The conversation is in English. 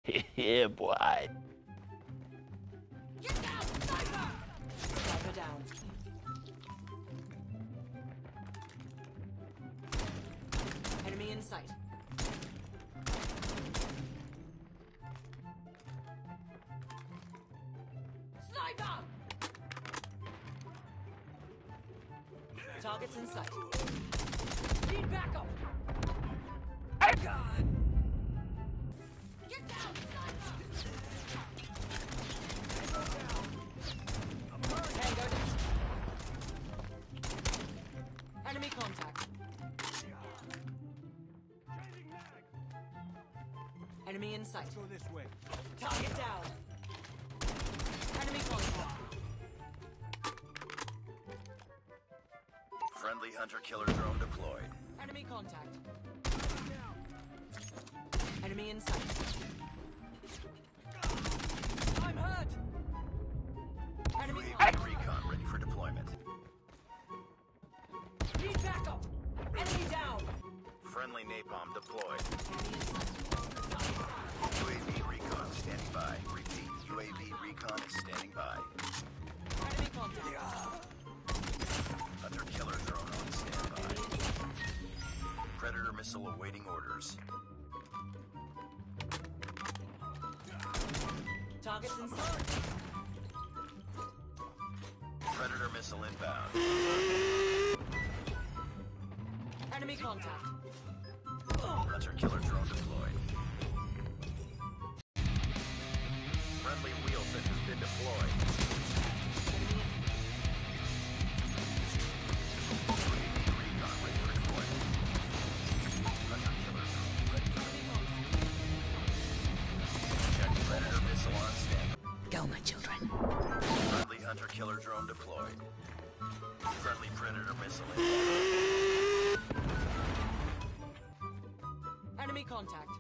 Yeah, boy. Get down, sniper! Sniper down. Enemy in sight. Sniper! Targets in sight. Need backup! God! Get down, sniper! Tango down. Enemy contact. Enemy in sight. Go this way. Target down. Enemy contact. Friendly hunter-killer drone deployed. Enemy contact. Enemy in sight. I'm hurt. Enemy UAV recon ready for deployment. Need backup. Enemy down. Friendly napalm deployed. UAV recon standing by. Repeat, UAV recon is standing by. Enemy contact. Hunter-killer drone on standby. Predator missile awaiting orders. Targets in sight. Predator missile inbound. Enemy contact. Hunter-killer drone deployed. Friendly wheel fit has been deployed. UAV recon ready for deployment. Hunter-killer drone ready for deployment. Check Predator missile on standby. Go, my children. Friendly hunter-killer drone deployed. Friendly Predator missile inbound. Enemy contact.